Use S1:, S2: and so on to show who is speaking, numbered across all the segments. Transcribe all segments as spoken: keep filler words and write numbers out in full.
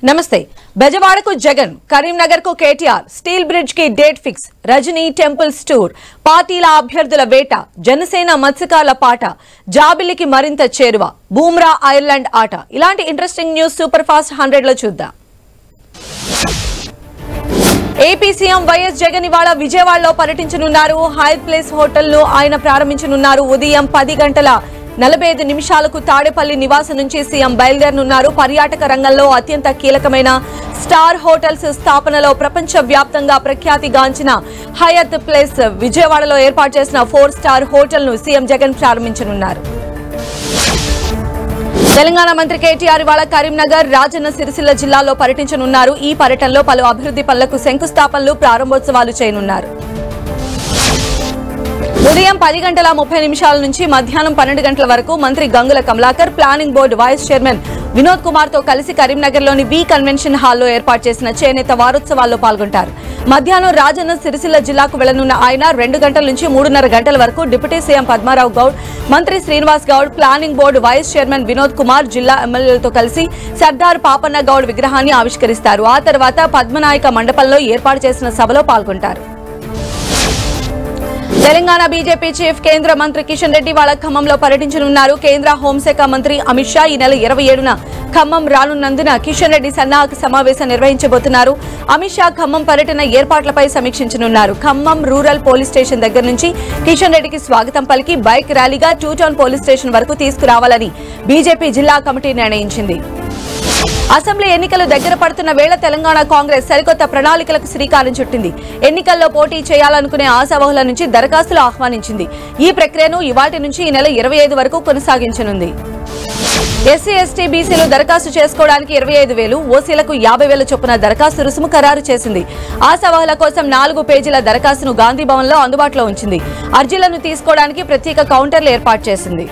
S1: నమస్తే. బెజవాడకు జగన్, కరీంనగర్ కు KTR, steel bridge కి date fix, Rajini temples tour, పార్టీల అభ్యర్థుల వేట, జనసేన మత్స్యకారుల పాట, జాబిలికి మరింత చేరువ, బూమ్రా ఐర్లాండ్ ఆట. ఇలాంటి interesting news super fast hundred లో చూద్దాం. ఏపీ సీఎం వైఎస్ జగన్ ఇవాళ విజయవాడలో పర్యటించనున్నారు. హైత్ ప్లేస్ హోటల్ ను ఆయన ప్రారంభించనున్నారు. ఉదయం పది గంటల నలభై ఐదు నిమిషాలకు తాడేపల్లి నివాసం నుంచి సీఎం బయలుదేరనున్నారు. పర్యాటక రంగంలో అత్యంత కీలకమైన స్టార్ హోటల్స్ స్థాపనలో ప్రపంచ వ్యాప్తంగా ప్రఖ్యాతిగాంచిన హయత్ ప్లేస్ విజయవాడలో ఏర్పాటు చేసిన ఫోర్ స్టార్ హోటల్ ను సీఎం జగన్ ప్రారంభించనున్నారు. తెలంగాణ మంత్రి కేటీఆర్ ఇవాళ కరీంనగర్, రాజన్న సిరిసిల్ల జిల్లాలో పర్యటించనున్నారు. ఈ పర్యటనలో పలు అభివృద్ధి పనులకు శంకుస్థాపనలు, ప్రారంభోత్సవాలు చేయనున్నారు. ఉదయం పది గంటల ముప్పై నిమిషాల నుంచి మధ్యాహ్నం పన్నెండు గంటల వరకు మంత్రి Gangula Kamalakar, planning board vice chairman Vinod Kumar తో కలిసి కరీంనగర్లోని వి కన్వెన్షన్ హాల్లో ఏర్పాటు చేసిన చేనేత వారోత్సవాల్లో పాల్గొంటారు. మధ్యాహ్నం రాజన్న సిరిసిల్ల జిల్లాకు వెళ్లనున్న ఆయన రెండు గంటల నుంచి మూడున్నర గంటల వరకు డిప్యూటీ సీఎం పద్మారావు గౌడ్, మంత్రి Srinivas Goud, planning board vice chairman Vinod Kumar, జిల్లా ఎమ్మెల్యేలతో కలిసి సర్దార్ పాపన్న గౌడ్ విగ్రహాన్ని ఆవిష్కరిస్తారు. ఆ తర్వాత పద్మనాయక మండపంలో ఏర్పాటు చేసిన సభలో పాల్గొంటారు. తెలంగాణ బీజేపీ చీఫ్ కేంద్ర మంత్రి కిషన్ రెడ్డి వాళ్ళ ఖమ్మంలో పర్యటించనున్నారు. కేంద్ర హోంశాఖ మంత్రి అమిత్ షా ఈ నెల ఇరవై ఏడున ఖమ్మం రానున్నందున కిషన్ రెడ్డి సన్నాహక సమావేశం నిర్వహించబోతున్నారు. అమిత్ షా ఖమ్మం పర్యటన ఏర్పాట్లపై సమీక్షించనున్నారు. ఖమ్మం రూరల్ పోలీస్ స్టేషన్ దగ్గర నుంచి కిషన్ రెడ్డికి స్వాగతం పలికి బైక్ ర్యాలీగా టూ టౌన్ పోలీస్ స్టేషన్ వరకు తీసుకురావాలని బీజేపీ జిల్లా కమిటీ నిర్ణయించింది. అసెంబ్లీ ఎన్నికలు దగ్గర పడుతున్న వేళ తెలంగాణ కాంగ్రెస్ సరికొత్త ప్రణాళికలకు శ్రీకారం చుట్టింది. ఎన్నికల్లో పోటీ చేయాలనుకునే ఆశావహుల నుంచి దరఖాస్తులు ఆహ్వానించింది. ఈ ప్రక్రియను ఇవాటి నుంచి ఈ నెల ఇరవై ఐదు వరకు కొనసాగించనుంది. ఎస్సీ ఎస్టీ బీసీలు దరఖాస్తు చేసుకోవడానికి ఇరవై ఐదు వేలు, ఓసీలకు యాభై వేల చొప్పున దరఖాస్తు రుసుము ఖరారు చేసింది. ఆశావహుల కోసం నాలుగు పేజీల దరఖాస్తును గాంధీ భవన్ లో అందుబాటులో ఉంచింది. అర్జీలను తీసుకోవడానికి ప్రత్యేక కౌంటర్లు ఏర్పాటు చేసింది.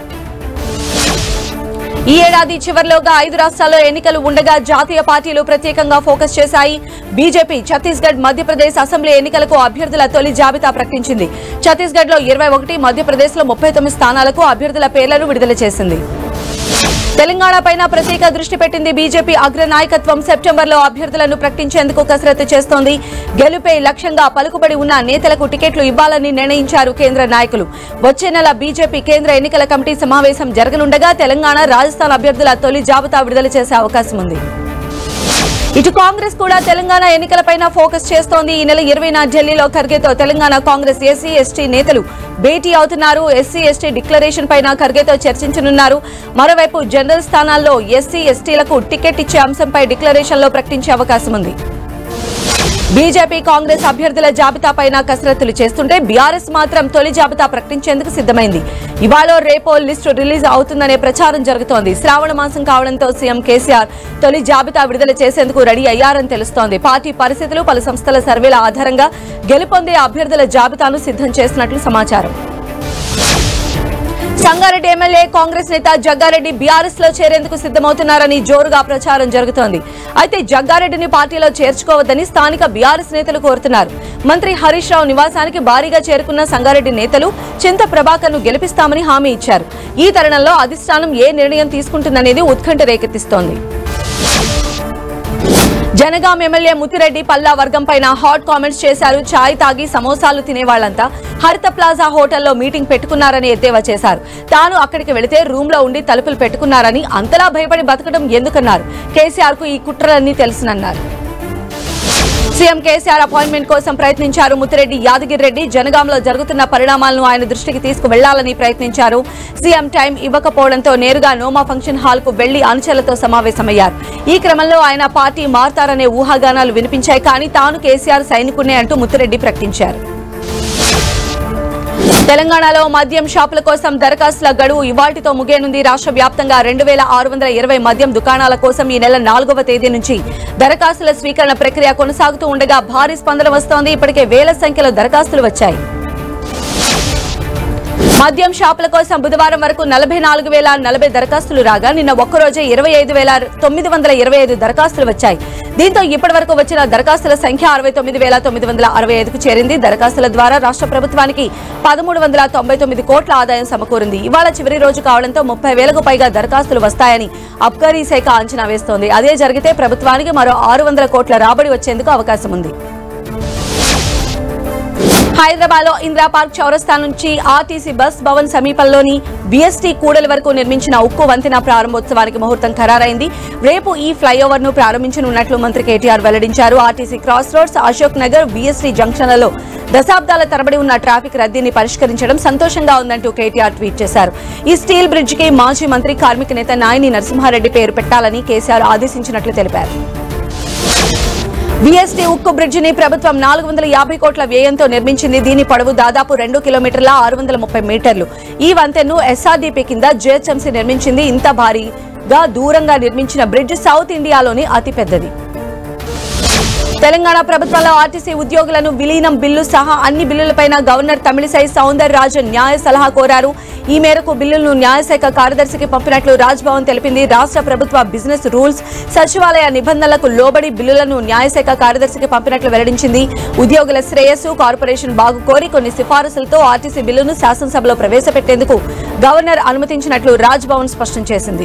S1: ఈ ఏడాది చివరిలోగా ఐదు రాష్ట్రాల్లో ఎన్నికలు ఉండగా జాతీయ పార్టీలు ప్రత్యేకంగా ఫోకస్ చేశాయి. బీజేపీ ఛత్తీస్గఢ్, మధ్యప్రదేశ్ అసెంబ్లీ ఎన్నికలకు అభ్యర్థుల తొలి జాబితా ప్రకటించింది. ఛత్తీస్గఢ్ లో ఇరవై ఒకటి, మధ్యప్రదేశ్ లో ముప్పై తొమ్మిది స్థానాలకు అభ్యర్థుల పేర్లను విడుదల చేసింది. తెలంగాణ పైన ప్రత్యేక దృష్టి పెట్టింది బీజేపీ అగ్రనాయకత్వం. సెప్టెంబర్ లో అభ్యర్థులను ప్రకటించేందుకు కసరత్తు చేస్తోంది. గెలుపే లక్ష్యంగా పలుకుబడి ఉన్న నేతలకు టికెట్లు ఇవ్వాలని నిర్ణయించారు కేంద్ర నాయకులు. వచ్చే నెల బీజేపీ కేంద్ర ఎన్నికల కమిటీ సమావేశం జరగనుండగా తెలంగాణ, రాజస్థాన్ అభ్యర్థుల తొలి జాబితా విడుదల చేసే అవకాశం ఉంది. ఇటు కాంగ్రెస్ కూడా తెలంగాణ ఎన్నికలపైన ఫోకస్ చేస్తోంది. ఈ నెల ఇరవైన ఢిల్లీలో ఖర్గేతో తెలంగాణ కాంగ్రెస్ ఎస్సీ ఎస్టీ నేతలు భేటీ అవుతున్నారు. ఎస్సీ ఎస్టీ డిక్లరేషన్ పైన ఖర్గేతో చర్చించనున్నారు. మరోవైపు జనరల్ స్థానాల్లో ఎస్సీ ఎస్టీలకు టికెట్ ఇచ్చే అంశంపై డిక్లరేషన్ లో ప్రకటించే అవకాశం ఉంది. బీజేపీ కాంగ్రెస్ అభ్యర్థుల జాబితా పైన కసరత్తులు చేస్తుంటే బీఆర్ఎస్ మాత్రం తొలి జాబితా ప్రకటించేందుకు సిద్దమైంది. ఇవాళ రేపో లిస్టు రిలీజ్ అవుతుందనే ప్రచారం జరుగుతోంది. శ్రావణ మాసం కావడంతో సీఎం కేసీఆర్ తొలి జాబితా విడుదల చేసేందుకు రెడీ అయ్యారని తెలుస్తోంది. పార్టీ పరిస్థితులు, పలు సంస్థల సర్వేల ఆధారంగా గెలుపొందే అభ్యర్థుల జాబితాను సిద్ధం చేసినట్లు సమాచారం. సంగారెడ్డి ఎమ్మెల్యే కాంగ్రెస్ నేత జగ్గారెడ్డి బీఆర్ఎస్ లో చేరేందుకు సిద్దమవుతున్నారని జోరుగా ప్రచారం జరుగుతోంది. అయితే జగ్గారెడ్డిని పార్టీలో చేర్చుకోవద్దని స్థానిక బీఆర్ఎస్ నేతలు కోరుతున్నారు. మంత్రి హరీష్ రావు నివాసానికి భారీగా చేరుకున్న సంగారెడ్డి నేతలు చింత ప్రభాకర్ ను గెలిపిస్తామని హామీ ఇచ్చారు. ఈ తరుణంలో అధిష్టానం ఏ నిర్ణయం తీసుకుంటుందనేది ఉత్కంఠ రేకెత్తిస్తోంది. జనగాం ఎమ్మెల్యే ముత్తిరెడ్డి పల్లా వర్గం పైన హాట్ కామెంట్స్ చేశారు. ఛాయ్ తాగి సమోసాలు తినేవాళ్లంతా హరిత ప్లాజా హోటల్లో మీటింగ్ పెట్టుకున్నారని ఎద్దేవా చేశారు. తాను అక్కడికి వెళితే రూమ్ లో ఉండి తలుపులు పెట్టుకున్నారని, అంతలా భయపడి బతకడం ఎందుకన్నారు. కేసీఆర్ కు ఈ కుట్రలన్నీ తెలుసునన్నారు. సీఎం కేసీఆర్ అపాయింట్మెంట్ కోసం ప్రయత్నించారు ముత్తిరెడ్డి. యాదగిరి రెడ్డి జనగాంలో జరుగుతున్న పరిణామాలను ఆయన దృష్టికి తీసుకువెళ్లాలని ప్రయత్నించారు. సీఎం టైం ఇవ్వకపోవడంతో నేరుగా నోమా ఫంక్షన్ హాల్ కు వెళ్లి అనుచరులతో సమావేశమయ్యారు. ఈ క్రమంలో ఆయన పార్టీ మారతారనే ఊహాగానాలు వినిపించాయి. కానీ తాను కేసీఆర్ సైనికునే అంటూ ముత్తిరెడ్డి ప్రకటించారు. తెలంగాణలో మద్యం షాపుల కోసం దరఖాస్తుల గడువు ఇవాళ్టితో ముగియనుంది. రాష్ట్ర వ్యాప్తంగా రెండు వేల ఆరు వందల ఇరవై మద్యం దుకాణాల కోసం ఈ నెల నాలుగవ తేదీ నుంచి దరఖాస్తుల స్వీకరణ ప్రక్రియ కొనసాగుతూ ఉండగా భారీ స్పందన వస్తోంది. ఇప్పటికే వేల సంఖ్యలో దరఖాస్తులు వచ్చాయి. మద్యం షాపుల కోసం బుధవారం వరకు నలభై నాలుగు వేల నలభై దరఖాస్తులు రాగా నిన్న ఒక్కరోజే ఇరవై ఐదు వేల తొమ్మిది వందల ఇరవై ఐదు దరఖాస్తులు వచ్చాయి. దీంతో ఇప్పటి వరకు వచ్చిన దరఖాస్తుల సంఖ్య అరవై తొమ్మిది వేల తొమ్మిది వందల అరవై ఐదుకు చేరింది. దరఖాస్తుల ద్వారా రాష్ట్ర ప్రభుత్వానికి పదమూడు వందల తొంభై తొమ్మిది కోట్ల ఆదాయం సమకూరింది. ఇవాళ చివరి రోజు కావడంతో ముప్పై వేలకు పైగా దరఖాస్తులు వస్తాయని అబ్కారీ శాఖ అంచనా వేస్తోంది. అదే జరిగితే ప్రభుత్వానికి మరో ఆరు వందల కోట్ల రాబడి వచ్చేందుకు అవకాశం ఉంది. హైదరాబాద్ లో ఇందిరా పార్క్ చౌరస్తా నుంచి ఆర్టీసీ బస్ భవన్ సమీపంలోని బీఎస్టీ కూడలి వరకు నిర్మించిన ఉక్కు వంతెన ప్రారంభోత్సవానికి ముహూర్తం ఖరారైంది. రేపు ఈ ఫ్లైఓవర్ ను ప్రారంభించనున్నట్లు మంత్రి కేటీఆర్ వెల్లడించారు. RTC cross roads, Ashok Nagar, BST జంక్షన్లలో దశాబ్దాల తరబడి ఉన్న ట్రాఫిక్ రద్దీని పరిష్కరించడం సంతోషంగా ఉందంటూ కేటీఆర్ ట్వీట్ చేశారు. ఈ స్టీల్ బ్రిడ్జ్ కి మాజీ మంత్రి కార్మిక నేత నాయని నరసింహారెడ్డి పేరు పెట్టాలని కేసీఆర్ ఆదేశించినట్లు తెలిపారు. బీఎస్టీ ఉక్కు బ్రిడ్జ్ ని ప్రభుత్వం నాలుగు వందల యాభై కోట్ల వ్యయంతో నిర్మించింది. దీని పొడవు దాదాపు రెండు కిలోమీటర్ల ఆరు వందల ముప్పై మీటర్లు. ఈ వంతెన్ను ఎస్ఆర్డీపీ కింద జీహెచ్ఎంసీ నిర్మించింది. ఇంత భారీగా దూరంగా నిర్మించిన బ్రిడ్జ్ సౌత్ ఇండియాలోని అతిపెద్దది. తెలంగాణ ప్రభుత్వంలో ఆర్టీసీ ఉద్యోగులను విలీనం బిల్లు సహా అన్ని బిల్లులపైన గవర్నర్ తమిళిసై సౌందరరాజన్ న్యాయ సలహా కోరారు. ఈ మేరకు బిల్లులను న్యాయశాఖ కార్యదర్శికి పంపినట్లు రాజ్భవన్ తెలిపింది. రాష్ట్ర ప్రభుత్వ బిజినెస్ రూల్స్, సచివాలయ నిబంధనలకు లోబడి బిల్లులను న్యాయశాఖ కార్యదర్శికి పంపినట్లు వెల్లడించింది. ఉద్యోగుల శ్రేయస్సు, కార్పొరేషన్ బాగు కోరి కొన్ని సిఫారసులతో ఆర్టీసీ బిల్లును శాసనసభలో ప్రవేశపెట్టేందుకు గవర్నర్ అనుమతించినట్లు రాజ్భవన్ స్పష్టం చేసింది.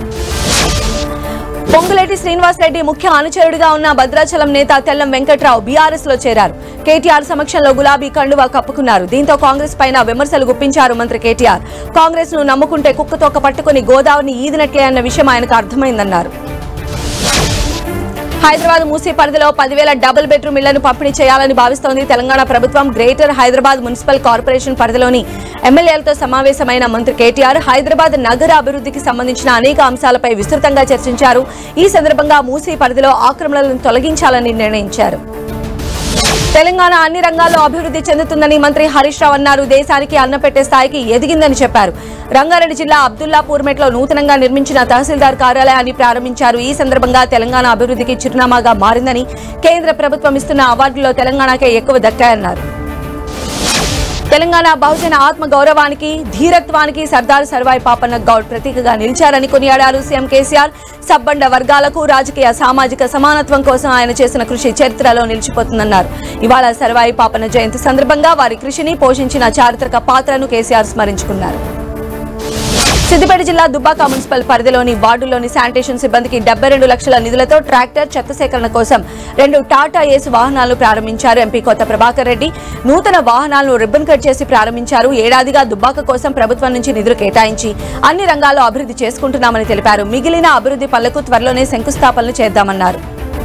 S1: పొంగులేటి శ్రీనివాసరెడ్డి ముఖ్య అనుచరుడిగా ఉన్న భద్రాచలం నేత తెల్లం వెంకట్రావు బీఆర్ఎస్ లో చేరారు. కేటీఆర్ సమక్షంలో గులాబీ కండువా కప్పుకున్నారు. దీంతో కాంగ్రెస్ పైన విమర్శలు గుప్పించారు మంత్రి కేటీఆర్. కాంగ్రెస్ ను నమ్ముకుంటే కుక్కతోక పట్టుకుని గోదావరిని ఈదినట్లే అన్న విషయం ఆయనకు అర్థమైందన్నారు. హైదరాబాద్ మూసీ పరిధిలో పదివేల డబుల్ బెడ్రూమ్ ఇళ్లను పంపిణీ చేయాలని భావిస్తోంది తెలంగాణ ప్రభుత్వం. గ్రేటర్ హైదరాబాద్ మున్సిపల్ కార్పొరేషన్ పరిధిలోని ఎమ్మెల్యేలతో సమావేశమైన మంత్రి కేటీఆర్ హైదరాబాద్ నగర అభివృద్ధికి సంబంధించిన అనేక అంశాలపై విస్తృతంగా చర్చించారు. ఈ సందర్భంగా మూసీ పరిధిలో ఆక్రమణలను తొలగించాలని నిర్ణయించారు. తెలంగాణ అన్ని రంగాల్లో అభివృద్ధి చెందుతుందని మంత్రి హరీష్ రావు అన్నారు. దేశానికి అన్నం పెట్టే స్థాయికి ఎదిగిందని చెప్పారు. రంగారెడ్డి జిల్లా అబ్దుల్లాపూర్మెట్లో నూతనంగా నిర్మించిన తహసీల్దార్ కార్యాలయాన్ని ప్రారంభించారు. ఈ సందర్భంగా తెలంగాణ అభివృద్ధికి చిరునామాగా మారిందని, కేంద్ర ప్రభుత్వం ఇస్తున్న అవార్డుల్లో తెలంగాణకే ఎక్కువ దక్కాయన్నారు. తెలంగాణ బహుజన ఆత్మ గౌరవానికి, ధీరత్వానికి సర్దార్ సర్వాయి పాపన్న గౌడ్ ప్రతీకగా నిలిచారని కొనియాడారు సీఎం కేసీఆర్. సబ్బండ వర్గాలకు రాజకీయ, సామాజిక సమానత్వం కోసం ఆయన చేసిన కృషి చరిత్రలో నిలిచిపోతుందన్నారు. ఇవాళ సర్వాయి పాపన్న జయంతి సందర్భంగా వారి కృషిని, పోషించిన చారిత్రక పాత్రను కేసీఆర్ స్మరించుకున్నారు. సిద్దిపేట జిల్లా దుబ్బాక మున్సిపల్ పరిధిలోని వార్డుల్లోని శానిటేషన్ సిబ్బందికి డెబ్బై రెండు లక్షల నిధులతో ట్రాక్టర్, చెత్త సేకరణ కోసం రెండు టాటా ఏస్ వాహనాలను ప్రారంభించారు ఎంపీ కొత్త ప్రభాకర్ రెడ్డి. నూతన వాహనాలను రిబ్బన్ కట్ చేసి ప్రారంభించారు. ఏడాదిగా దుబ్బాక కోసం ప్రభుత్వం నుంచి నిధులు కేటాయించి అన్ని రంగాల్లో అభివృద్ధి చేసుకుంటున్నామని తెలిపారు. మిగిలిన అభివృద్ధి పనులకు త్వరలోనే శంకుస్థాపనలు చేద్దామన్నారు.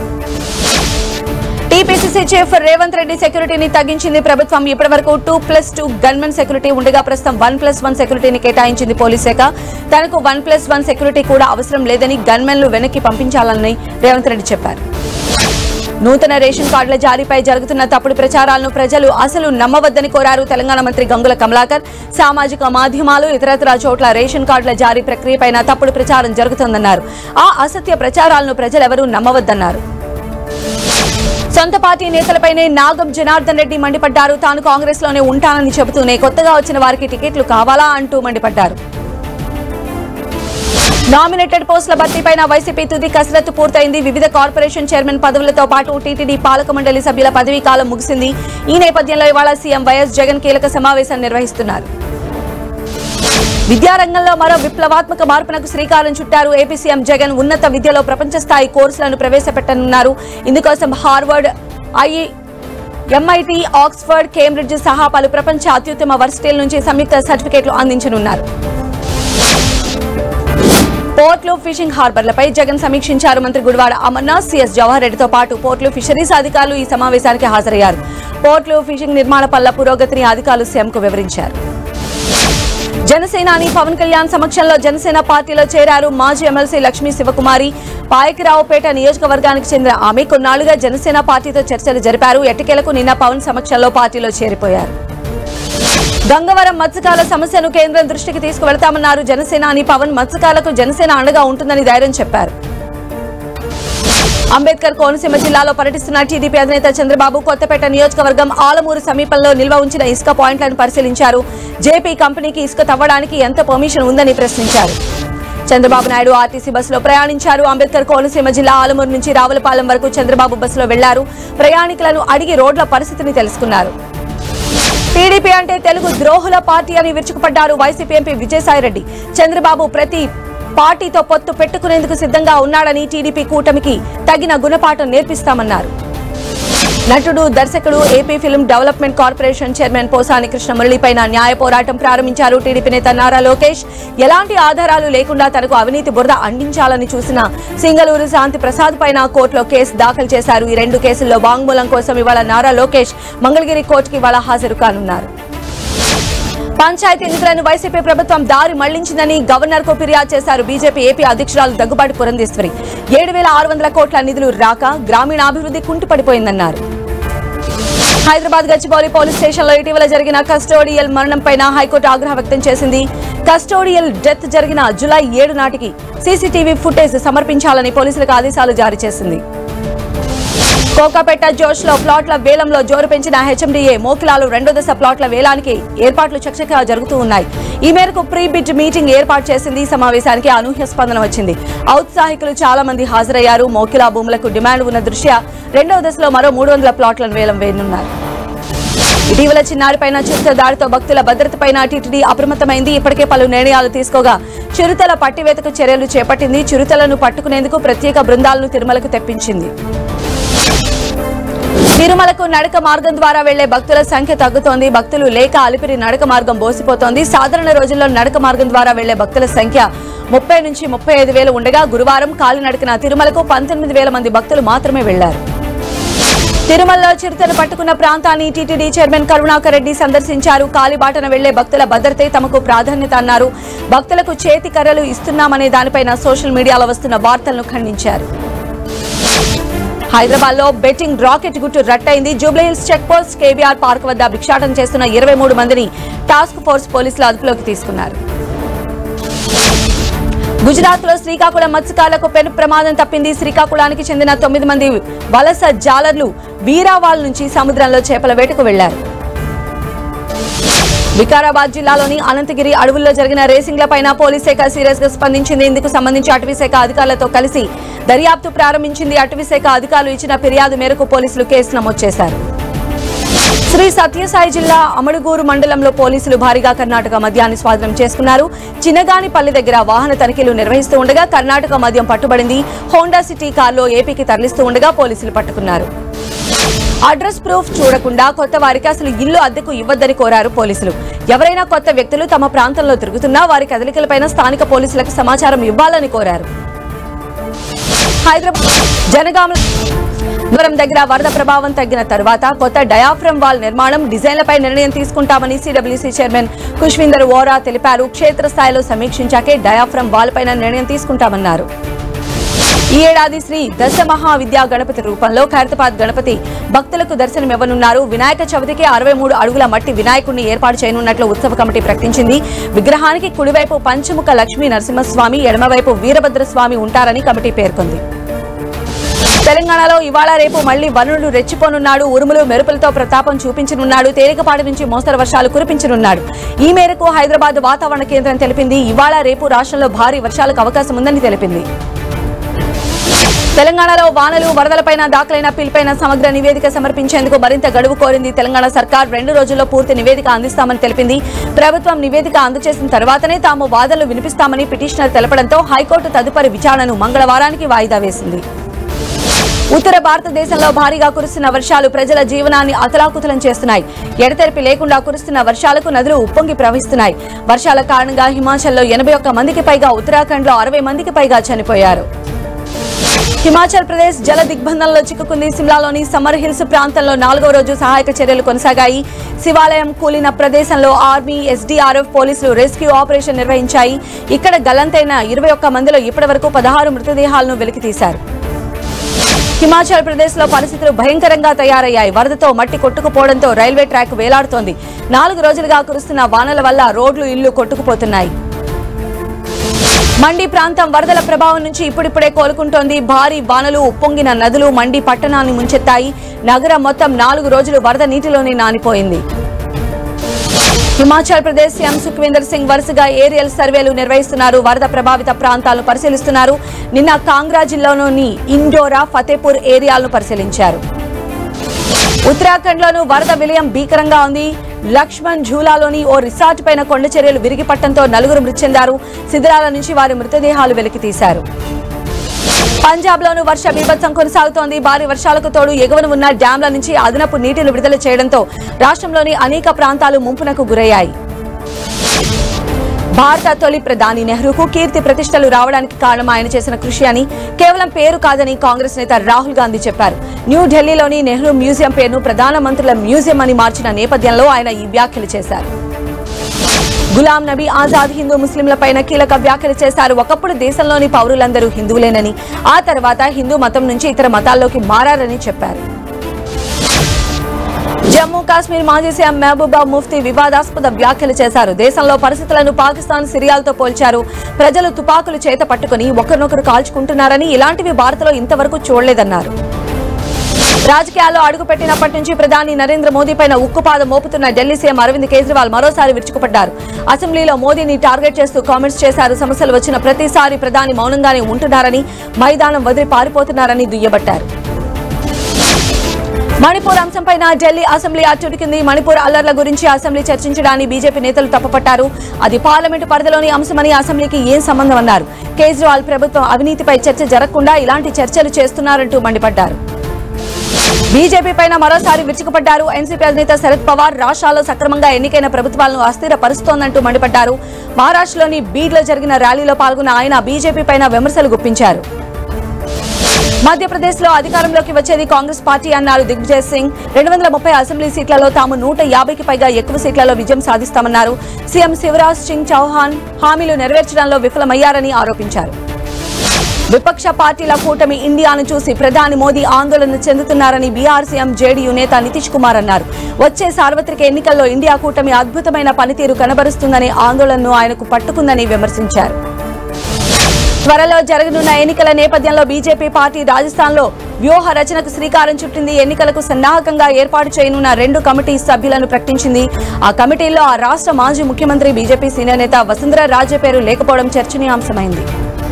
S1: టీపీసీసీ చీఫ్ రేవంత్ రెడ్డి సెక్యూరిటీని తగ్గించింది ప్రభుత్వం. ఇప్పటి వరకు two plus two gunmen security ఉండగా ప్రస్తుతం వన్ ప్లస్ వన్ సెక్యూరిటీని కేటాయించింది పోలీస్ శాఖ. తనకు వన్ ప్లస్ వన్ సెక్యూరిటీ కూడా అవసరం లేదని, గన్మెన్లు వెనక్కి పంపించాలని రేవంత్ రెడ్డి చెప్పారు. నూతన రేషన్ కార్డుల జారీపై జరుగుతున్న తప్పుడు ప్రచారాలను ప్రజలు అసలు నమ్మవద్దని కోరారు తెలంగాణ మంత్రి గంగుల కమలాకర్. సామాజిక మాధ్యమాలు, ఇతరత్ర చోట్ల రేషన్ కార్డుల జారీ ప్రక్రియపైన తప్పుడు ప్రచారం జరుగుతోందన్నారు. ఆ అసత్య ప్రచారాలను ప్రజలెవరూ నమ్మవద్దన్నారు. సొంత పార్టీ నేతలపైనే నాగం జనార్దన్ రెడ్డి మండిపడ్డారు. తాను కాంగ్రెస్ లోనే ఉంటానని చెబుతూనే కొత్తగా వచ్చిన వారికి టికెట్లు కావాలా అంటూ మండిపడ్డారు. నామినేటెడ్ పోస్టుల భర్తీపైన వైసీపీ తుది కసరత్తు పూర్తయింది. వివిధ కార్పొరేషన్ చైర్మన్ పదవులతో పాటు టీటీడీ పాలక మండలి సభ్యుల పదవీ కాలం ముగిసింది. ఈ నేపథ్యంలో ఇవాళ సీఎం వైఎస్ జగన్ కీలక సమావేశం నిర్వహిస్తున్నారు. విద్యారంగంలో మరో విప్లవాత్మక మార్పునకు శ్రీకారం చుట్టారు. ఏపీ సీఎం జగన్ ఉన్నత విద్యలో ప్రపంచ స్థాయి కోర్సులను ప్రవేశపెట్టనున్నారు. ఇందుకోసం Harvard, IE MIT, Oxford, Cambridge సహా పలు ప్రపంచ అత్యుత్తమ వర్సిటీల నుంచి సంయుక్త సర్టిఫికేట్లు అందించనున్నారు. పోర్ట్లు, ఫిషింగ్ హార్బర్లపై జగన్ సమీక్షించారు. మంత్రి గుడివాడ అమర్నాథ్, సీఎస్ జవహర్ రెడ్డితో పాటు పోర్ట్లు, ఫిషరీస్ అధికారులు ఈ సమావేశానికి హాజరయ్యారు. పోర్ట్లు, ఫిషింగ్ నిర్మాణ పనుల పురోగతిని అధికారులు సీఎంకు వివరించారు. జనసేనాని పవన్ కళ్యాణ్ సమక్షంలో జనసేన పార్టీలో చేరారు. మాజీ ఎమ్మెల్సీ లక్ష్మీ శివకుమారి పాయకరావుపేట నియోజకవర్గానికి చెందిన ఆమె కొన్నాళ్లుగా జనసేన పార్టీతో చర్చలు జరిపారు. ఎట్టకేలకు నిన్న పవన్ సమక్షంలో పార్టీలో చేరిపోయారు. గంగవరం మత్స్యకాల సమస్యను కేంద్రం దృష్టికి తీసుకువెళ్తామన్నారు జనసేనాని పవన్. మత్స్యకాలకు జనసేన అండగా ఉంటుందని ధైర్యం చెప్పారు. అంబేద్కర్ కోనసీమ జిల్లాలో పర్యటిస్తున్న టీడీపీ అధినేత చంద్రబాబు కొత్తపేట నియోజకవర్గం ఆలమూరు సమీపంలో నిల్వ ఉంచిన ఇసుక పాయింట్లను పరిశీలించారు. జేపీ కంపెనీకి ఇసుక తవ్వడానికి ఎంత పర్మిషన్ ఉందని ప్రశ్నించారు. చంద్రబాబు నాయుడు ఆర్టీసీ బస్సులో ప్రయాణించారు. అంబేద్కర్ కోనసీమ జిల్లా ఆలమూరు నుంచి రావులపాలెం వరకు చంద్రబాబు బస్సులో వెళ్లారు. ప్రయాణికులను అడిగి రోడ్ల పరిస్థితిని తెలుసుకున్నారు. టీడీపీ అంటే తెలుగు ద్రోహుల పార్టీ అని విరుచుకుపడ్డారు వైసీపీ ఎంపీ విజయసాయిరెడ్డి. చంద్రబాబు ప్రతి పార్టీతో పొత్తు పెట్టుకునేందుకు సిద్ధంగా ఉన్నాడని, టీడీపీ కూటమికి తగిన గుణపాఠం నేర్పిస్తామన్నారు. నటుడు, దర్శకుడు, AP film development corporation chairman Posani Krishna మురళిపైన న్యాయ పోరాటం ప్రారంభించారు టీడీపీ నేత నారా లోకేష్. ఎలాంటి ఆధారాలు లేకుండా తనకు అవినీతి బురద అందించాలని చూసిన సింగళూరు శాంతి ప్రసాద్ పైన కోర్టులో కేసు దాఖలు చేశారు. ఈ రెండు కేసుల్లో వాంగ్మూలం కోసం ఇవాళ నారా లోకేష్ మంగళగిరి కోర్టుకి ఇవాళ హాజరు కానున్నారు. పంచాయతీ ఎన్నికలను వైసీపీ ప్రభుత్వం దారి మళ్లించిందని గవర్నర్ కు ఫిర్యాదు చేశారు బీజేపీ ఏపీ అధ్యక్షురాలు దగ్గుబాటి పురంధేశ్వరి. ఏడు వేల ఆరు వందల కోట్ల నిధులు రాక గ్రామీణాభివృద్ధి కుంటుపడిపోయిందన్నారు. హైదరాబాద్ గచ్చిబౌలి పోలీస్ స్టేషన్లో ఇటీవల జరిగిన కస్టోడియల్ మరణంపై హైకోర్టు ఆగ్రహం వ్యక్తం చేసింది. కస్టోడియల్ డెత్ జరిగిన జులై ఏడు నాటికి సీసీటీవీ ఫుటేజ్ సమర్పించాలని పోలీసులకు ఆదేశాలు జారీ చేసింది. కోకాపేట జోష్ లో ప్లాట్ల వేలంలో జోరు పెంచిన హెచ్ఎండీఏ మోకిలాలు రెండో దశ ప్లాట్ల వేలానికి ఏర్పాట్లు చకచకా జరుగుతూ ఉన్నాయి. ఈ మేరకు ప్రీ బిడ్ మీటింగ్ ఏర్పాటు చేసింది. సమావేశానికి అనూహ్య స్పందన వచ్చింది. ఔత్సాహికులు చాలా మంది హాజరయ్యారు. మోకిలా భూములకు డిమాండ్ ఉన్న దృష్ట్యా రెండవ దశలో మరో మూడు వందల ప్లాట్లను వేలం వేయనున్నారు. ఇటీవల చిన్నారిపైన చిరుత దాడితో భక్తుల భద్రతపైన టీటీడీ అప్రమత్తమైంది. ఇప్పటికే పలు నిర్ణయాలు తీసుకోగా చిరుతల పట్టివేతకు చర్యలు చేపట్టింది. చిరుతలను పట్టుకునేందుకు ప్రత్యేక బృందాలను తిరుమలకు తెప్పించింది. తిరుమలకు నడక మార్గం ద్వారా వెళ్లే భక్తుల సంఖ్య తగ్గుతోంది. భక్తులు లేక అలిపిరి నడక మార్గం బోసిపోతోంది. సాధారణ రోజుల్లో నడక మార్గం ద్వారా వెళ్లే భక్తుల సంఖ్య ముప్పై నుంచి ముప్పై ఐదు వేలు ఉండగా గురువారం కాలినడకన తిరుమలకు పంతొమ్మిది వేల మంది భక్తులు మాత్రమే వెళ్లారు. తిరుమలలో చిరుతను పట్టుకున్న ప్రాంతాన్ని టీటీడీ చైర్మన్ కరుణాకర్ రెడ్డి సందర్శించారు. కాలిబాటన వెళ్లే భక్తుల భద్రతే తమకు ప్రాధాన్యత అన్నారు. భక్తులకు చేతి కర్రలు ఇస్తున్నామనే దానిపైన సోషల్ మీడియాలో వస్తున్న వార్తలను ఖండించారు. హైదరాబాద్ లో బెట్టింగ్ రాకెట్ గుట్టు రట్టయింది. Jubilee Hills check post KVR park వద్ద భిక్షాటన చేస్తున్న ఇరవై మూడు మందిని టాస్క్ ఫోర్స్ పోలీసులు అదుపులోకి తీసుకున్నారు. గుజరాత్ లో శ్రీకాకుళం మత్స్యకారులకు పెను ప్రమాదం తప్పింది. శ్రీకాకుళానికి చెందిన తొమ్మిది మంది వలస జాలర్లు వీరావాల్ నుంచి సముద్రంలో చేపల వేటకు వెళ్లారు. వికారాబాద్ జిల్లాలోని అనంతగిరి అడవుల్లో జరిగిన రేసింగ్లపైన పోలీస్ శాఖ సీరియస్ గా స్పందించింది. ఇందుకు సంబంధించి అటవీశాఖ అధికారులతో కలిసి దర్యాప్తు ప్రారంభించింది. అటవీశాఖ అధికారులు ఇచ్చిన ఫిర్యాదు మేరకు పోలీసులు కేసు నమోదు చేశారు. శ్రీ సత్యసాయి జిల్లా అమడుగూరు మండలంలో పోలీసులు భారీగా కర్ణాటక మద్యాన్ని స్వాధీనం చేసుకున్నారు. చిన్నగానిపల్లి దగ్గర వాహన తనిఖీలు నిర్వహిస్తూ ఉండగా కర్ణాటక మద్యం పట్టుబడింది. హోండా సిటీ కారులో ఏపీకి తరలిస్తూ ఉండగా పోలీసులు పట్టుకున్నారు. అడ్రస్ ప్రూఫ్ చూడకుండా కొత్త వారికి అసలు ఇల్లు అద్దెకు ఇవ్వద్దని కోరారు పోలీసులు. ఎవరైనా కొత్త వ్యక్తులు తమ ప్రాంతంలో తిరుగుతున్నా వారి కదలికలపైన స్థానిక పోలీసులకు సమాచారం ఇవ్వాలని కోరారు. హైదరాబాద్ జనగామ దూరం దగ్గర వరద ప్రభావం తగ్గిన తర్వాత కొత్త డయాఫ్రమ్ వాల్ నిర్మాణం డిజైన్లపై నిర్ణయం తీసుకుంటామని సీడబ్ల్యూసీ చైర్మన్ ఖుష్విందర్ వోరా తెలిపారు. క్షేత్రస్థాయిలో సమీక్షించాకే డయాఫ్రమ్ వాల్ పైన నిర్ణయం తీసుకుంటామన్నారు. ఈ ఏడాది శ్రీ దశ మహావిద్యా గణపతి రూపంలో ఖైరతాబాద్ గణపతి భక్తులకు దర్శనమివ్వనున్నారు. వినాయక చవితికి అరవై మూడు అడుగుల మట్టి వినాయకుడిని ఏర్పాటు చేయనున్నట్లు ఉత్సవ కమిటీ ప్రకటించింది. విగ్రహానికి కుడివైపు పంచముఖ లక్ష్మీ నరసింహస్వామి, ఎడమవైపు వీరభద్రస్వామి ఉంటారని కమిటీ పేర్కొంది. తెలంగాణలో ఇవాళ రేపు మళ్లీ వరుణుడు రెచ్చిపోనున్నాడు. ఉరుములు మెరుపులతో ప్రతాపం చూపించనున్నాడు. తేలికపాటి నుంచి మోస్తరు వర్షాలు కురిపించనున్నాడు. ఈ మేరకు హైదరాబాద్ వాతావరణ కేంద్రం తెలిపింది. ఇవాళ రేపు రాష్ట్రంలో భారీ వర్షాలకు అవకాశం ఉందని తెలిపింది. తెలంగాణలో వానలు వరదలపైన దాఖలైన పిల్పైన సమగ్ర నివేదిక సమర్పించేందుకు మరింత గడువు కోరింది. తెలంగాణ సర్కార్ రెండు రోజుల్లో పూర్తి నివేదిక అందిస్తామని తెలిపింది. ప్రభుత్వం నివేదిక అందజేసిన తర్వాతనే తాము వాదనలు వినిపిస్తామని పిటిషనర్ తెలపడంతో హైకోర్టు తదుపరి విచారణను మంగళవారానికి వాయిదా వేసింది. ఉత్తర భారతదేశంలో భారీగా కురుస్తున్న వర్షాలు ప్రజల జీవనాన్ని అతలాకుతలం చేస్తున్నాయి. ఎడతెరిపి లేకుండా కురుస్తున్న వర్షాలకు నదులు ఉప్పొంగి ప్రవహిస్తున్నాయి. వర్షాల కారణంగా హిమాచల్లో ఎనభై ఒక్క మందికి పైగా, ఉత్తరాఖండ్ లో అరవై మందికి పైగా చనిపోయారు. హిమాచల్ ప్రదేశ్ జల దిగ్బంధంలో చిక్కుకుంది. సిమ్లాలోని సమ్మర్ హిల్స్ ప్రాంతంలో నాలుగో రోజు సహాయక చర్యలు కొనసాగాయి. శివాలయం కూలిన ప్రదేశంలో ఆర్మీ, ఎస్డీఆర్ఎఫ్ పోలీసులు రెస్క్యూ ఆపరేషన్ నిర్వహించాయి. ఇక్కడ గల్లంతైన ఇరవై ఒక్క మందిలో ఇప్పటి వరకు పదహారు మృతదేహాలను వెలికితీశారు. హిమాచల్ ప్రదేశ్ లో పరిస్థితులు భయంకరంగా తయారయ్యాయి. వరదతో మట్టి కొట్టుకుపోవడంతో రైల్వే ట్రాక్ వేలాడుతోంది. నాలుగు రోజులుగా కురుస్తున్న వానల వల్ల రోడ్లు, ఇళ్లు కొట్టుకుపోతున్నాయి. మండి ప్రాంతం వరదల ప్రభావం నుంచి ఇప్పుడిప్పుడే కోలుకుంటోంది. భారీ వానలు, ఉప్పొంగిన నదులు మండి పట్టణాన్ని ముంచెత్తాయి. నగరం మొత్తం నాలుగు రోజులు వరద నీటిలోనే నానిపోయింది. హిమాచల్ ప్రదేశ్ సీఎం సుఖ్వీందర్ సింగ్ వరుసగా ఏరియల్ సర్వేలు నిర్వహిస్తున్నారు. వరద ప్రభావిత ప్రాంతాలను పరిశీలిస్తున్నారు. నిన్న కాంగ్రా జిల్లాలోని ఇండోరా, ఫతేపూర్ ఏరియాలను పరిశీలించారు. ఉత్తరాఖండ్ లోను వరద విలయం భీకరంగా ఉంది. లక్ష్మణ్ ఝూలాలోని ఓ రిసార్ట్ పైన కొండ చర్యలు విరిగిపట్టడంతో నలుగురు మృతి చెందారు. శిథిరాల నుంచి వారి మృతదేహాలు వెలికితీశారు. పంజాబ్ లోను వర్ష బీభత్సం కొనసాగుతోంది. భారీ వర్షాలకు తోడు ఎగువన ఉన్న డ్యాంల నుంచి అదనపు నీటిని విడుదల చేయడంతో రాష్ట్రంలోని అనేక ప్రాంతాలు ముంపునకు గురయ్యాయి. భారత తొలి ప్రధాని నెహ్రూకు కీర్తి ప్రతిష్టలు రావడానికి కారణం ఆయన చేసిన కృషి అని, కేవలం పేరు కాదని కాంగ్రెస్ నేత రాహుల్ గాంధీ చెప్పారు. న్యూఢిల్లీలోని నెహ్రూ మ్యూజియం పేరును ప్రధానమంత్రుల మ్యూజియం అని మార్చిన నేపథ్యంలో ఆయన ఈ వ్యాఖ్యలు చేశారు. గులాం నబీ ఆజాద్ హిందూ ముస్లింలపైన కీలక వ్యాఖ్యలు చేశారు. ఒకప్పుడు దేశంలోని పౌరులందరూ హిందువులేనని, ఆ తర్వాత హిందూ మతం నుంచి ఇతర మతాల్లోకి మారారని చెప్పారు. జమ్మూ కాశ్మీర్ మాజీ సీఎం మహబూబా ముఫ్తీ వివాదాస్పద వ్యాఖ్యలు చేశారు. దేశంలో పరిస్థితులను పాకిస్తాన్, సిరియాలతో పోల్చారు. ప్రజలు తుపాకులు చేత పట్టుకుని ఒకరినొకరు కాల్చుకుంటున్నారని, ఇలాంటివి భారత్లో ఇంతవరకు చూడలేదన్నారు. రాజకీయాల్లో అడుగుపెట్టినప్పటి నుంచి ప్రధాని నరేంద్ర మోదీ పైన ఉక్కుపాదం మోపుతున్న ఢిల్లీ సీఎం అరవింద్ కేజ్రీవాల్ మరోసారి విరుచుకుపడ్డారు. అసెంబ్లీలో మోదీని టార్గెట్ చేస్తూ కామెంట్స్ చేశారు. సమస్యలు వచ్చిన ప్రతిసారి ప్రధాని మౌనంగానే ఉంటున్నారని, మైదానం వదిలి పారిపోతున్నారని దుయ్యబట్టారు. మణిపూర్ అంశంపై ఢిల్లీ అసెంబ్లీ అట్టుడికింది. మణిపూర్ అల్లర్ల గురించి అసెంబ్లీ చర్చించడాన్ని బీజేపీ నేతలు తప్పుపట్టారు. అది పార్లమెంటు పరిధిలోని అంశమని, అసెంబ్లీకి ఏం సంబంధం అన్నారు. కేజ్రీవాల్ ప్రభుత్వం అవినీతిపై చర్చ జరగకుండా ఇలాంటి చర్చలు చేస్తున్నారంటూ మండిపడ్డారు. బీజేపీ పైన మరోసారి విరుచుకుపడ్డారు. ఎన్సీపీ అధినేత శరద్ పవార్ రాష్ట్రాల్లో సక్రమంగా ఎన్నికైన ప్రభుత్వాలను అస్థిరపరుస్తోందంటూ మండిపడ్డారు. మహారాష్ట్రలోని బీడ్లో జరిగిన ర్యాలీలో పాల్గొన్న ఆయన బీజేపీ పైన విమర్శలు గుప్పించారు. మధ్యప్రదేశ్ లో అధికారంలోకి వచ్చేది కాంగ్రెస్ పార్టీ అన్నారు దిగ్విజయ్ సింగ్. రెండు వందల ముప్పై అసెంబ్లీ సీట్లలో తాము నూట యాభైకి పైగా ఎక్కువ సీట్లలో విజయం సాధిస్తామన్నారు. సీఎం శివరాజ్ సింగ్ చౌహాన్ హామీలు నెరవేర్చడంలో విఫలమయ్యారని ఆరోపించారు. విపక్ష పార్టీల కూటమి ఇండియాను చూసి ప్రధాని మోదీ ఆందోళన చెందుతున్నారని బీహార్ సీఎం జేడీయూ నేత నితీష్ కుమార్ అన్నారు. వచ్చే సార్వత్రిక ఎన్నికల్లో ఇండియా కూటమి అద్భుతమైన పనితీరు కనబరుస్తుందనే ఆందోళనను ఆయనకు పట్టుకుందని విమర్శించారు. త్వరలో జరగనున్న ఎన్నికల నేపథ్యంలో బీజేపీ పార్టీ రాజస్థాన్ లో వ్యూహ రచనకు శ్రీకారం చుట్టింది. ఎన్నికలకు సన్నాహకంగా ఏర్పాటు చేయనున్న రెండు కమిటీ సభ్యులను ప్రకటించింది. ఆ కమిటీల్లో ఆ రాష్ట్ర మాజీ ముఖ్యమంత్రి బీజేపీ సీనియర్ నేత వసుంధరా రాజే పేరు లేకపోవడం చర్చనీయాంశమైంది.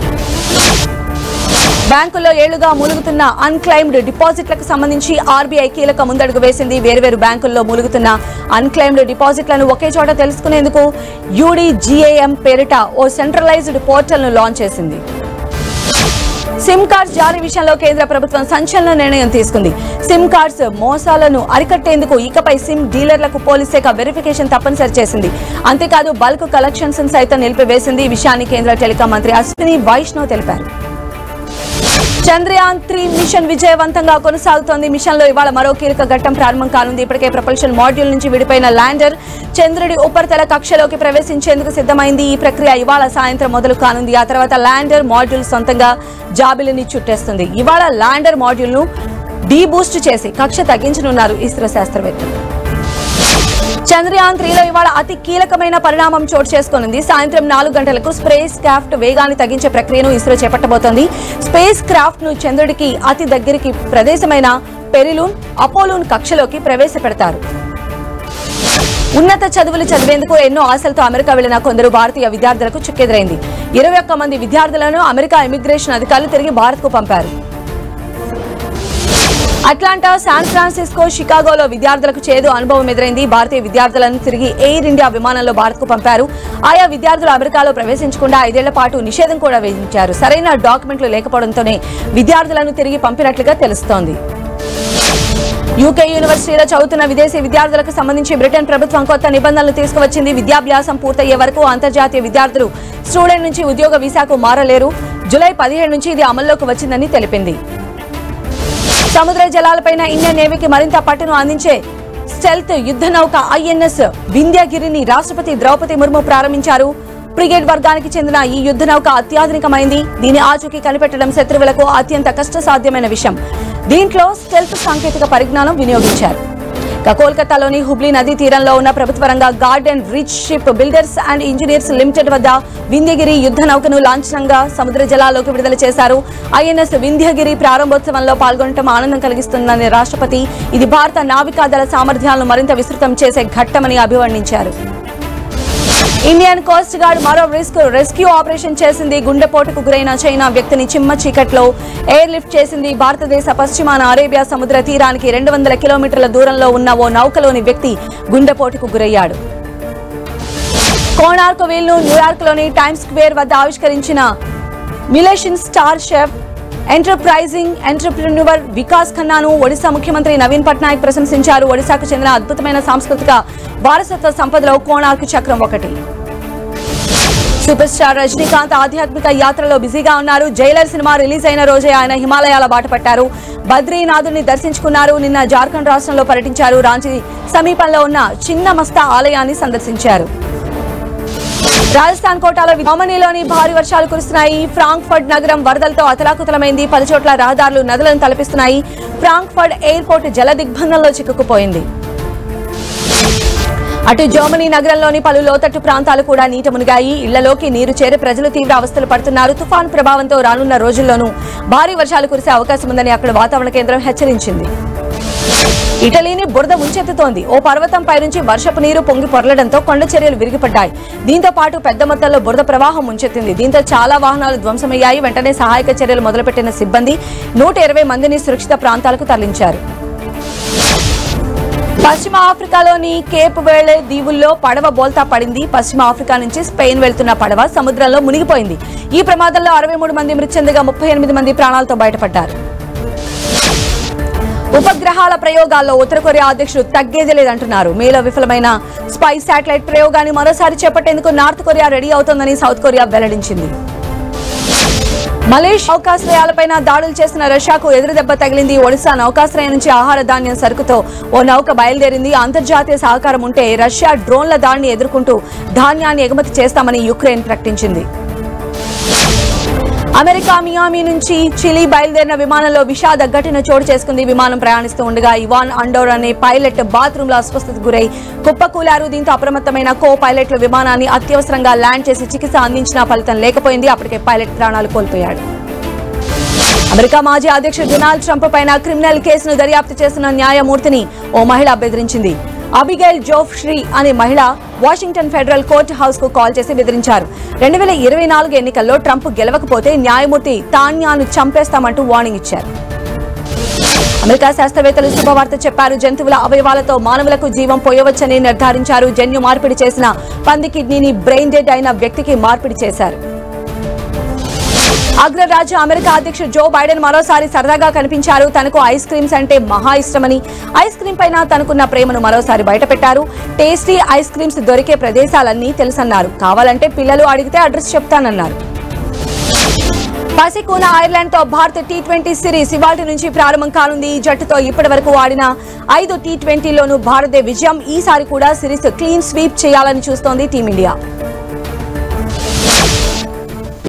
S1: బ్యాంకుల్లో ఏళ్లుగా మూలుగుతున్న అన్క్లైమ్డ్ డిపాజిట్లకు సంబంధించి ఆర్బీఐ కీలక ముందడుగు వేసింది. వేర్వేరు బ్యాంకుల్లో మూలుగుతున్న అన్క్లైమ్డ్ డిపాజిట్లను ఒకే చోట తెలుసుకునేందుకు యూడీజీఏఎం పేరిట ఓ సెంట్రలైజ్డ్ పోర్టల్ ను లాంచ్ చేసింది. సిమ్ కార్డ్స్ జారీ విషయంలో కేంద్ర ప్రభుత్వం సంచలన నిర్ణయం తీసుకుంది. సిమ్ కార్డ్స్ మోసాలను అరికట్టేందుకు ఇకపై సిమ్ డీలర్లకు పోలీస్ శాఖ వెరిఫికేషన్ తప్పనిసరి చేసింది. అంతేకాదు బల్క్ కలెక్షన్స్ సైతం నిలిపివేసింది. ఈ విషయాన్ని కేంద్ర టెలికాం మంత్రి అశ్విని వైష్ణవ్ తెలిపారు. చంద్రయాన్ త్రీ మిషన్ విజయవంతంగా కొనసాగుతోంది. మిషన్ లో ఇవాళ మరో కీలక ఘట్టం ప్రారంభం కానుంది. ఇప్పటికే ప్రపల్షన్ మాడ్యూల్ నుంచి విడిపోయిన ల్యాండర్ చంద్రుడి ఉపరితల కక్షలోకి ప్రవేశించేందుకు సిద్ధమైంది. ఈ ప్రక్రియ ఇవాళ సాయంత్రం మొదలు కానుంది. ఆ తర్వాత ల్యాండర్ మాడ్యూల్ సొంతంగా జాబిలిని చుట్టేస్తుంది. ఇవాళ ల్యాండర్ మాడ్యూల్ ను డీ బూస్ట్ చేసి కక్ష తగ్గించనున్నారు ఇస్రో శాస్త్రవేత్తలు. చంద్రయాన్ త్రీలో ఇవాళ అతి కీలకమైన పరిణామం చోటు చేసుకోనుంది. సాయంత్రం నాలుగు గంటలకు స్పేస్ క్రాఫ్ట్ వేగాన్ని తగ్గించే ప్రక్రియను ఇస్రో చేపట్టబోతోంది. స్పేస్ క్రాఫ్ట్ ను చంద్రుడికి అతి దగ్గరికి ప్రదేశమైన పెరిలూన్, అపోలోన్ కక్షలోకి ప్రవేశపెడతారు. ఉన్నత చదువులు చదివేందుకు ఎన్నో ఆశలతో అమెరికా వెళ్లిన కొందరు భారతీయ విద్యార్థులకు చుక్కెదురైంది. ఇరవై ఒక్క మంది విద్యార్థులను అమెరికా ఇమిగ్రేషన్ అధికారులు తిరిగి భారత్ కు పంపారు. అట్లాంటా, శాన్ ఫ్రాన్సిస్కో, షికాగోలో విద్యార్థులకు చేదు అనుభవం ఎదురైంది. భారతీయ విద్యార్థులను తిరిగి ఎయిర్ ఇండియా విమానంలో భారత్ కు పంపారు. ఆయా విద్యార్థులు అమెరికాలో ప్రవేశించకుండా ఐదేళ్ల పాటు నిషేధం కూడా విధించారు. సరైన డాక్యుమెంట్లు లేకపోవడంతోనే విద్యార్థులను తిరిగి పంపినట్లుగా తెలుస్తోంది. యూకే యూనివర్సిటీలో చదువుతున్న విదేశీ విద్యార్థులకు సంబంధించి బ్రిటన్ ప్రభుత్వం కొత్త నిబంధనలు తీసుకువచ్చింది. విద్యాభ్యాసం పూర్తయ్యే వరకు అంతర్జాతీయ విద్యార్థులు స్టూడెంట్ నుంచి ఉద్యోగ వీసాకు మారలేరు. జూలై పదిహేడు నుంచి ఇది అమల్లోకి వచ్చిందని తెలిపింది. సముద్ర జలాలపైన ఇండియన్ నేవీకి మరింత పట్టును అందించే స్టెల్త్ యుద్ధ నౌక ఐఎన్ఎస్ వింధ్యగిరిని రాష్ట్రపతి ద్రౌపది ముర్ము ప్రారంభించారు. బ్రిగేడ్ వర్గానికి చెందిన ఈ యుద్ధ నౌక అత్యాధునికమైంది. దీని ఆచూకీ కనిపెట్టడం శత్రువులకు అత్యంత కష్టసాధ్యమైన విషయం. దీంట్లో స్టెల్త్ సాంకేతిక పరిజ్ఞానం వినియోగించారు. ఇక కోల్కతాలోని హుబ్లీ నదీ తీరంలో ఉన్న ప్రభుత్వ రంగ Garden Reach Shipbuilders and Engineers Limited వద్ద వింధ్యగిరి యుద్ధ నౌకను లాంఛనంగా సముద్ర జలాల్లోకి విడుదల చేశారు. ఐఎన్ఎస్ వింధ్యగిరి ప్రారంభోత్సవంలో పాల్గొనడం ఆనందం కలిగిస్తుందని రాష్ట్రపతి ఇది భారత నావికాదళ సామర్థ్యాలను మరింత విస్తృతం చేసే ఘట్టమని అభివర్ణించారు. ఇండియన్ కోస్ట్ గార్డ్ మరో రిస్క్ రెస్క్యూ ఆపరేషన్ చేసింది. గుండెపోటుకు గురైన చైనా వ్యక్తిని చిమ్మ చీకట్లో ఎయిర్ లిఫ్ట్ చేసింది. భారతదేశ పశ్చిమాన అరేబియా సముద్ర తీరానికి రెండు వందల కిలోమీటర్ల దూరంలో ఉన్న ఓ నౌకలోని వ్యక్తి గుండెపోటుకు గురయ్యాడు. కోణార్క్ వీల్ ను న్యూయార్క్ లోని టైమ్స్ స్క్వేర్ వద్ద ఆవిష్కరించిన Michelin star chef enterprising entrepreneur Vikas ఖన్నాను ఒడిశా ముఖ్యమంత్రి నవీన్ పట్నాయక్ ప్రశంసించారు. ఒడిశాకు చెందిన అద్భుతమైన సాంస్కృతిక వారసత్వ సంపదలో కోణార్క్ చక్రం ఒకటి. సూపర్ స్టార్ రజనీకాంత్ ఆధ్యాత్మిక యాత్రలో బిజీగా ఉన్నారు. జైలర్ సినిమా రిలీజ్ అయిన రోజే ఆయన హిమాలయాల బాట పట్టారు. బద్రీనాథుని దర్శించుకున్నారు. నిన్న జార్ఖండ్ రాష్ట్రంలో పర్యటించారు. రాంచీ సమీపంలో ఉన్న చిన్న మస్తా ఆలయాన్ని సందర్శించారు. రాజస్థాన్ కోటాలో జర్మనీలోని భారీ వర్షాలు కురుస్తున్నాయి. ఫ్రాంక్ఫర్ట్ నగరం వరదలతో అతలాకుతలమైంది. పలు చోట్ల రహదారులు నదులను తలపిస్తున్నాయి. ఫ్రాంక్ఫర్ట్ ఎయిర్పోర్ట్ జల దిగ్బంధంలో చిక్కుకుపోయింది. అటు జర్మనీ నగరంలోని పలు లోతట్టు ప్రాంతాలు కూడా నీట మునిగాయి. ఇళ్లలోకి నీరు చేరి ప్రజలు తీవ్ర అవస్థలు పడుతున్నారు. తుఫాను ప్రభావంతో రానున్న రోజుల్లోనూ భారీ వర్షాలు కురిసే అవకాశం ఉందని అక్కడ వాతావరణ కేంద్రం హెచ్చరించింది. ఇటలీని బురద ముంచెత్తుతోంది. ఓ పర్వతంపై నుంచి వర్షపు నీరు పొంగి పొరలడంతో కొండ చర్యలు విరిగిపడ్డాయి. దీంతో పాటు పెద్ద మొత్తంలో బురద ప్రవాహం ముంచెత్తింది. దీంతో చాలా వాహనాలు ధ్వంసమయ్యాయి. వెంటనే సహాయక చర్యలు మొదలుపెట్టిన సిబ్బంది నూట ఇరవై మందిని సురక్షిత ప్రాంతాలకు తరలించారు. పశ్చిమ ఆఫ్రికాలోని కేప్ వెర్డే దీవుల్లో పడవ బోల్తా పడింది. పశ్చిమ ఆఫ్రికా నుంచి స్పెయిన్ వెళ్తున్న పడవ సముద్రంలో మునిగిపోయింది. ఈ ప్రమాదంలో అరవై మూడు మంది మృతి చెందగా ముప్పై ఎనిమిది మంది ప్రాణాలతో బయటపడ్డారు. ఉపగ్రహాల ప్రయోగాల్లో ఉత్తర కొరియా అధ్యక్షుడు తగ్గేది లేదంటున్నారు. మేలో విఫలమైన స్పై శాటిలైట్ ప్రయోగాన్ని మరోసారి చేపట్టేందుకు నార్త్ కొరియా రెడీ అవుతోందని సౌత్ కొరియా వెల్లడించింది. మలేషియా నౌకాశ్రయాలపైన దాడులు చేసిన రష్యాకు ఎదురుదెబ్బ తగిలింది. ఒడిశా నౌకాశ్రయం నుంచి ఆహార ధాన్యం సరుకుతో ఓ నౌక బయలుదేరింది. అంతర్జాతీయ సహకారం ఉంటే రష్యా డ్రోన్ల దాడిని ఎదుర్కొంటూ ధాన్యాన్ని ఎగుమతి చేస్తామని యుక్రెయిన్ ప్రకటించింది. అమెరికా మియామి నుంచి చిలీ బయలుదేరిన విమానంలో విషాద ఘటన చోటు చేసుకుంది. విమానం ప్రయాణిస్తూ ఉండగా ఇవాన్ అండోర్ అనే పైలట్ బాత్రూంలో అస్వస్థతకు గురై కుప్పకూలారు. దీంతో అప్రమత్తమైన కో పైలట్లు విమానాన్ని అత్యవసరంగా ల్యాండ్ చేసి చికిత్స అందించినా ఫలితం లేకపోయింది. అప్పటికే పైలట్ ప్రాణాలు కోల్పోయాడు. అమెరికా మాజీ అధ్యక్షుడు డొనాల్డ్ ట్రంప్ పైన క్రిమినల్ కేసును దర్యాప్తు చేస్తున్న న్యాయమూర్తిని ఓ మహిళ బెదిరించింది. అబిగైల్ జోఫ్రీ అనే మహిళ వాషింగ్టన్ ఫెడరల్ కోర్టు హౌస్ కు కాల్ చేసి బెదిరించారు. రెండు వేల ఇరవై నాలుగు ఎన్నికల్లో ట్రంప్ గెలవకపోతే న్యాయమూర్తి తాన్యాను చంపేస్తామంటూ వార్నింగ్ ఇచ్చారు. అమెరికా శాస్త్రవేత్తలు శుభవార్త చెప్పారు. జంతువుల అవయవాలతో మానవులకు జీవం పోయవచ్చని నిర్ధారించారు. జన్యు మార్పిడి చేసిన పంది కిడ్నీని బ్రెయిన్ డెడ్ అయిన వ్యక్తికి మార్పిడి చేశారు. అగ్రరాజ్య అమెరికా అధ్యక్షుడు జో బైడెన్ మరోసారి సరదాగా కనిపించారు. తనకు ఐస్ క్రీమ్స్ అంటే మహా ఇష్టమని, ఐస్ క్రీమ్ పైన తనకున్న ప్రేమను మరోసారి బయటపెట్టారు. టేస్టీ ఐస్ క్రీమ్స్ దొరికే ప్రదేశాలన్నీ తెలుసన్నారు. కావాలంటే పిల్లలు అడిగితే అడ్రస్ చెప్తానన్నారు. పసికూన ఐర్లాండ్ తో భారత్ టీ ట్వంటీ సిరీస్ ఇవాల్టి నుంచి ప్రారంభం కానుంది. ఈ జట్టుతో ఇప్పటి వరకు ఆడిన ఐదు టీ ట్వంటీలోనూ భారతే విజయం. ఈసారి కూడా సిరీస్ క్లీన్ స్వీప్ చేయాలని చూస్తోంది టీమిండియా.